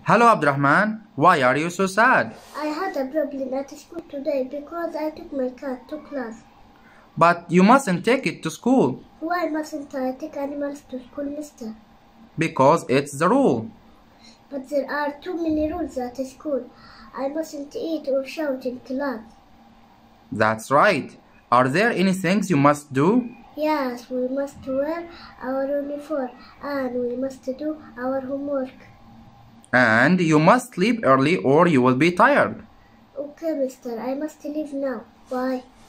Hello, Abdurrahman. Why are you so sad? I had a problem at school today because I took my cat to class. But you mustn't take it to school. Why mustn't I take animals to school, mister? Because it's the rule. But there are too many rules at school. I mustn't eat or shout in class. That's right. Are there any things you must do? Yes, we must wear our uniform and we must do our homework. And you must sleep early or you will be tired. Okay, mister, I must leave now. Bye.